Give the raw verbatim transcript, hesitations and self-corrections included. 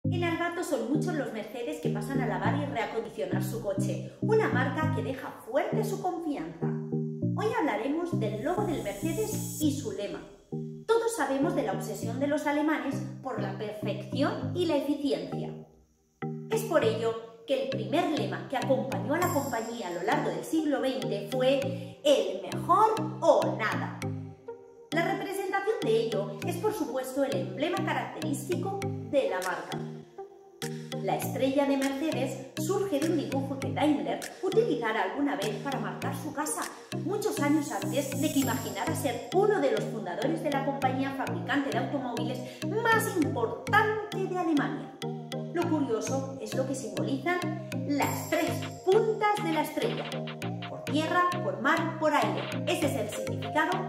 En Albato son muchos los Mercedes que pasan a lavar y reacondicionar su coche, una marca que deja fuerte su confianza. Hoy hablaremos del logo del Mercedes y su lema. Todos sabemos de la obsesión de los alemanes por la perfección y la eficiencia. Es por ello que el primer lema que acompañó a la compañía a lo largo del siglo veinte fue el mejor o nada. La representación de ello es, por supuesto, el emblema característico de la marca. La estrella de Mercedes surge de un dibujo que Daimler utilizara alguna vez para marcar su casa, muchos años antes de que imaginara ser uno de los fundadores de la compañía fabricante de automóviles más importante de Alemania. Lo curioso es lo que simbolizan las tres puntas de la estrella: por tierra, por mar, por aire. Ese es el significado